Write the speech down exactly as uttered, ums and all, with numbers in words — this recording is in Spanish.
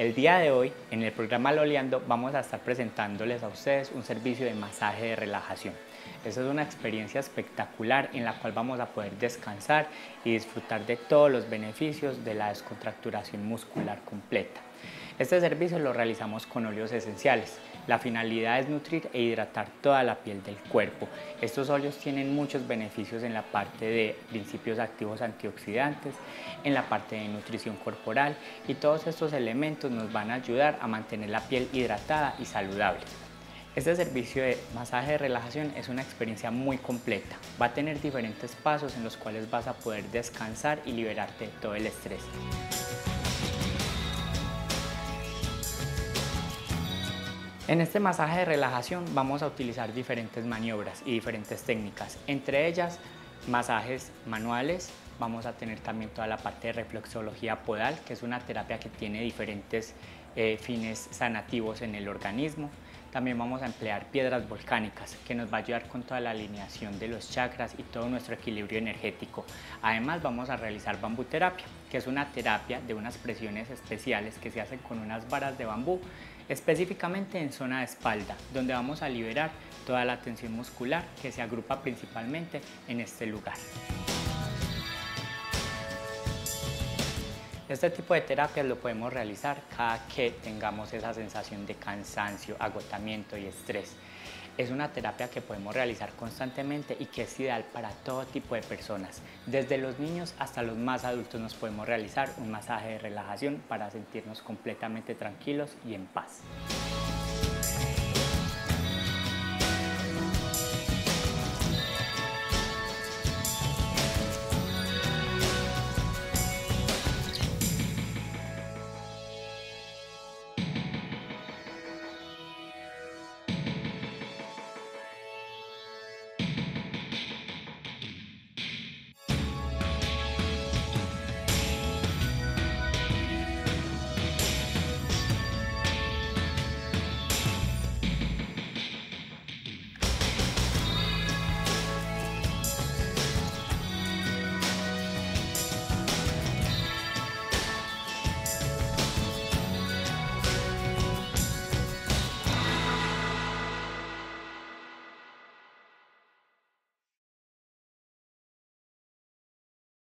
El día de hoy, en el programa Loleando, vamos a estar presentándoles a ustedes un servicio de masaje de relajación. Esta es una experiencia espectacular en la cual vamos a poder descansar y disfrutar de todos los beneficios de la descontracturación muscular completa. Este servicio lo realizamos con óleos esenciales. La finalidad es nutrir e hidratar toda la piel del cuerpo. Estos óleos tienen muchos beneficios en la parte de principios activos antioxidantes, en la parte de nutrición corporal, y todos estos elementos nos van a ayudar a mantener la piel hidratada y saludable. Este servicio de masaje de relajación es una experiencia muy completa. Va a tener diferentes pasos en los cuales vas a poder descansar y liberarte de todo el estrés. En este masaje de relajación vamos a utilizar diferentes maniobras y diferentes técnicas, entre ellas masajes manuales. Vamos a tener también toda la parte de reflexología podal, que es una terapia que tiene diferentes eh, fines sanativos en el organismo. También vamos a emplear piedras volcánicas, que nos va a ayudar con toda la alineación de los chakras y todo nuestro equilibrio energético. Además vamos a realizar bambuterapia, que es una terapia de unas presiones especiales que se hacen con unas varas de bambú, específicamente en zona de espalda, donde vamos a liberar toda la tensión muscular que se agrupa principalmente en este lugar. Este tipo de terapias lo podemos realizar cada que tengamos esa sensación de cansancio, agotamiento y estrés. Es una terapia que podemos realizar constantemente y que es ideal para todo tipo de personas. Desde los niños hasta los más adultos nos podemos realizar un masaje de relajación para sentirnos completamente tranquilos y en paz.